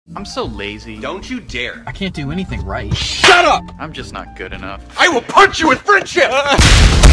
I'm so lazy. Don't you dare. I can't do anything right. Shut up! I'm just not good enough. I will punch you with friendship!